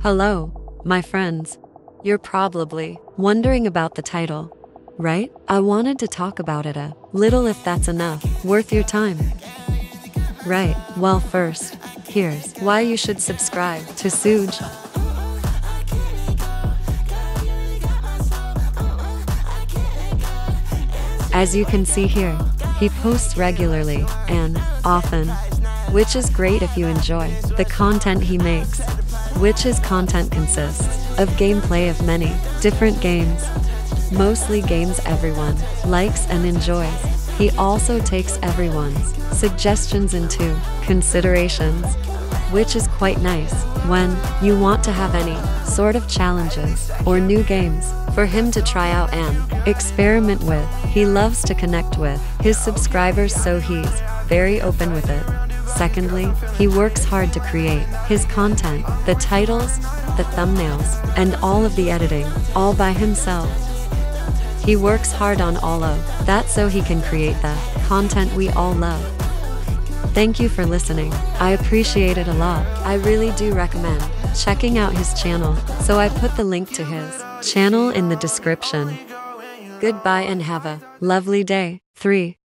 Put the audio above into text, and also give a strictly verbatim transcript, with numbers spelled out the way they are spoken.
Hello, my friends. You're probably wondering about the title, right? I wanted to talk about it a little if that's enough, worth your time. Right, well first, here's why you should subscribe to Suj. As you can see here, he posts regularly and often, which is great if you enjoy the content he makes, which his content consists of gameplay of many different games, mostly games everyone likes and enjoys. He also takes everyone's suggestions into considerations, which is quite nice when you want to have any sort of challenges or new games for him to try out and experiment with. He loves to connect with his subscribers, so he's very open with it. Secondly, he works hard to create his content, the titles, the thumbnails, and all of the editing, all by himself. He works hard on all of that so he can create the content we all love. Thank you for listening. I appreciate it a lot. I really do recommend checking out his channel, so I put the link to his channel in the description. Goodbye and have a lovely day. three